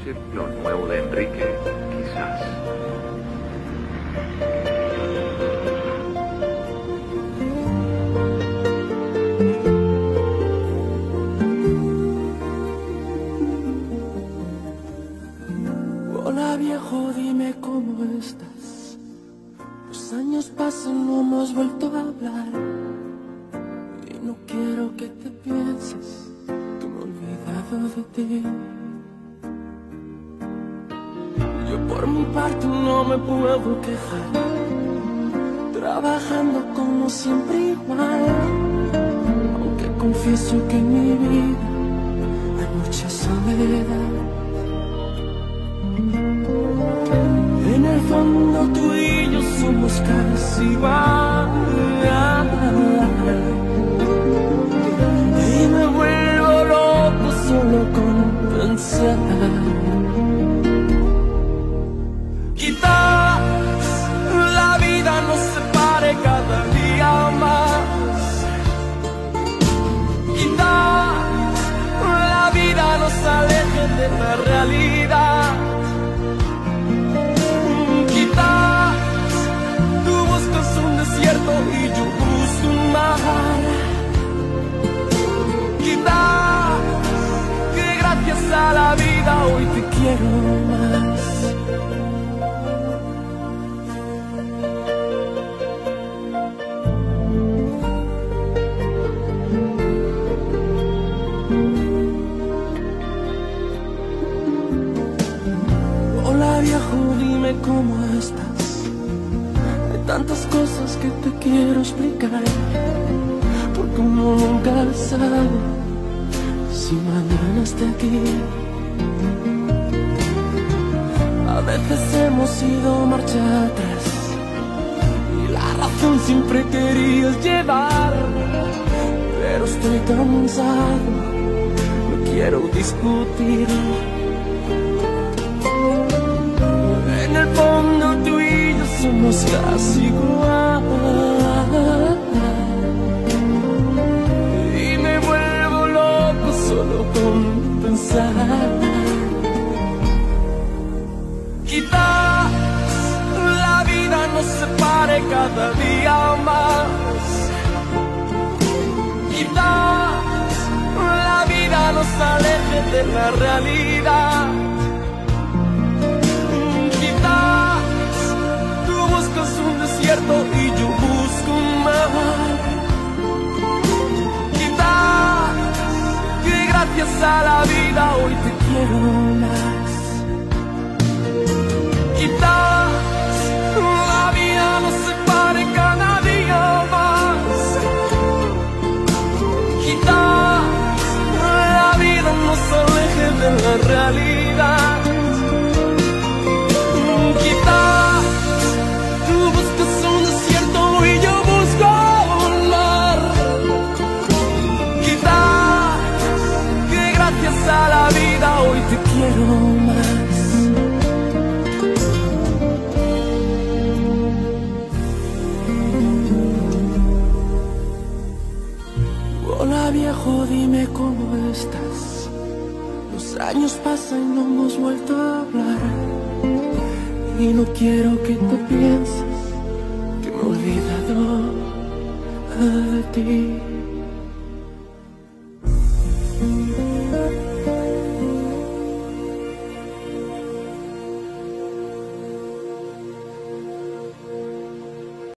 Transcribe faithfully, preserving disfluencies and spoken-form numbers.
noche lo nuevo de Enrique, quizás. Hola viejo, dime cómo estás. Los años pasan, no hemos vuelto a hablar. Y no quiero que te pienses que me he olvidado de ti. Yo por mi parte no me puedo quejar, trabajando como siempre igual. Aunque confieso que en mi vida hay mucha soledad. En el fondo tú y yo somos casi igual. Y me vuelvo loco solo con pensar. Quizás la vida nos separe cada día más. Quizás la vida nos aleje de la realidad. Y yo busco un mar. Quizás que gracias a la vida hoy te quiero más. Hola viejo, dime cómo estás. Tantas cosas que te quiero explicar, porque uno nunca sabe si mañana esté aquí. A veces hemos ido marcha atrás y la razón siempre querías llevar, pero estoy cansado, no quiero discutir. En el fondo tú y yo somos casi igual. Y me vuelvo loco solo con pensar. Quizás la vida nos separe cada día más. Quizás la vida nos aleje de la realidad. Un desierto y yo busco un mar. Quizás que gracias a la vida hoy te quiero más. Quizás la vida nos separe cada día más. Quizás la vida nos aleje de la realidad. Quizás a la vida hoy te quiero más. Hola viejo, dime cómo estás. Los años pasan y no hemos vuelto a hablar. Y no quiero que tú pienses que me he olvidado de ti.